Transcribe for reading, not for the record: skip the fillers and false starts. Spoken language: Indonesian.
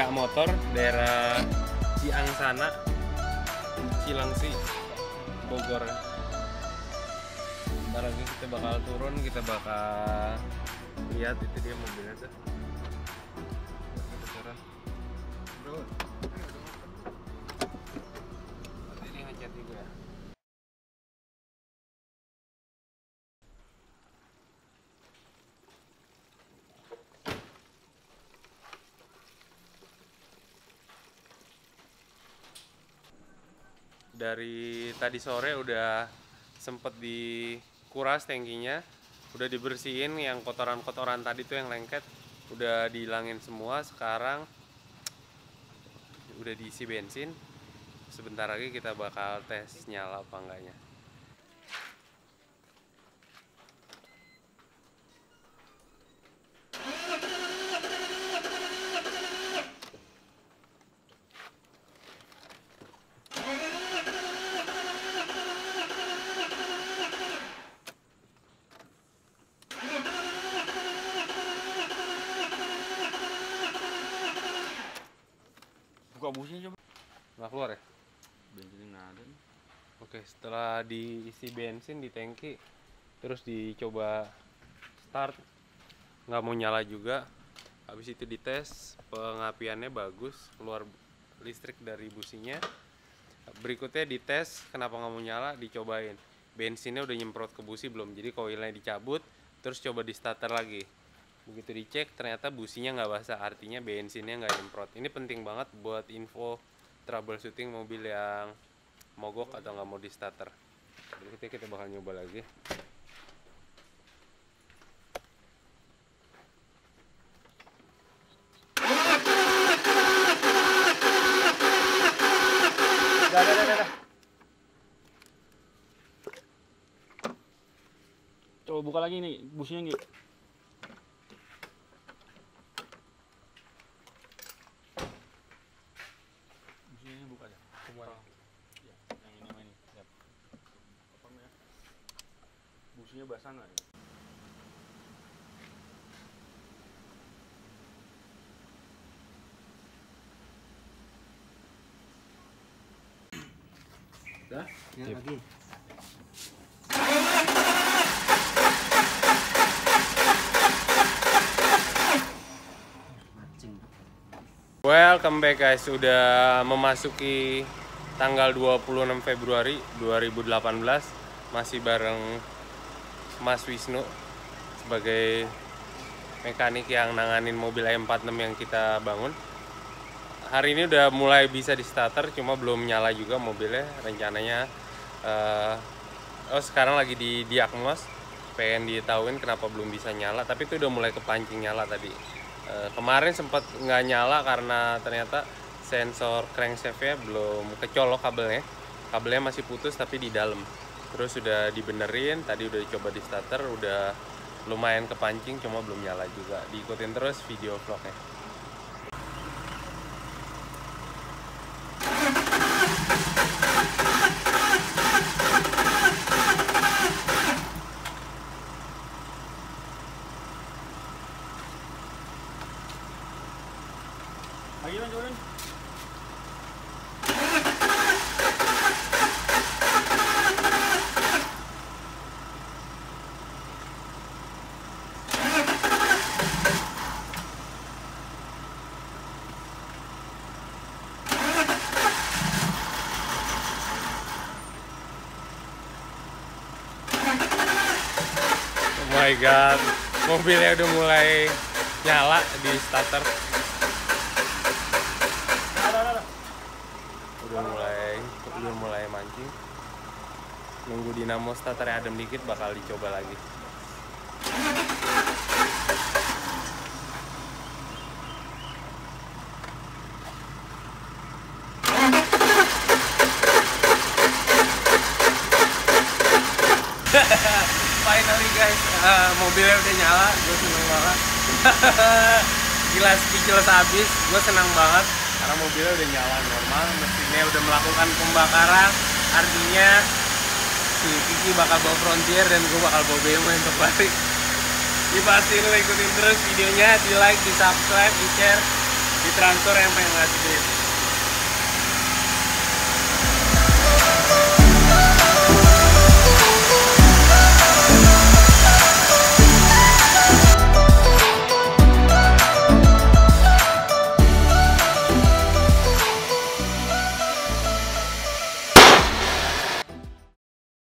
Area motor daerah Ciangsana, Cilengsi, Bogor. Ntar lagi kita bakal turun, kita bakal lihat itu dia mobilnya tuh. Bro, ini ngecat juga. Dari tadi sore udah sempet dikuras tangkinya, udah dibersihin yang kotoran-kotoran tadi tuh yang lengket, udah dihilangin semua. Sekarang udah diisi bensin, sebentar lagi kita bakal tes nyala apa enggaknya. Buka busnya coba. Nggak keluar ya? Bensinnya nggak ada nih. Oke, setelah diisi bensin di tangki, terus dicoba start, nggak mau nyala juga. Habis itu dites, pengapiannya bagus, keluar listrik dari businya. Berikutnya dites, kenapa nggak mau nyala, dicobain. Bensinnya udah nyemprot ke busi belum, jadi koilnya dicabut, terus coba di starter lagi. Begitu dicek, ternyata businya nggak basah, artinya bensinnya nggak nyemprot. Ini penting banget buat info troubleshooting mobil yang mogok atau nggak mau di starter. Berikutnya kita bakal nyoba lagi. Dah. Coba buka lagi nih busnya nih. Busnya buka aja. Semua. Ya, yang ini mah ini. Siap. Apa namanya? Busnya basah nggak ya? Dah? Ya, Yep. lagi. Mancing. Welcome back guys, udah memasuki tanggal 26 Februari 2018. Masih bareng Mas Wisnu sebagai mekanik yang nanganin mobil E46 yang kita bangun. Hari ini udah mulai bisa di starter, cuma belum nyala juga mobilnya. Rencananya sekarang lagi di diagnos, pengen ditahuin kenapa belum bisa nyala, tapi itu udah mulai kepancing nyala tadi. Kemarin sempat nggak nyala karena ternyata sensor crankshaftnya belum kecolok kabelnya masih putus tapi di dalam. Terus udah dibenerin, tadi udah dicoba di starter, udah lumayan kepancing, cuma belum nyala juga. Diikutin terus video vlognya. Lagi kan coba. Oh my god, mobilnya udah mulai nyala di starter. Udah mulai mancing. Nunggu dinamo starternya adem dikit, bakal dicoba lagi. Finally guys, mobilnya udah nyala, gue seneng banget. Gila, speechless habis, gue senang banget karena mobilnya udah nyala normal, mesinnya udah melakukan pembakaran, artinya si Kiki bakal bawa Frontier dan gue bakal bawa BMW untuk balik. Dipastiin lo ikutin terus videonya, di like, di subscribe, di share, di transfer yang pengen ngasih duit.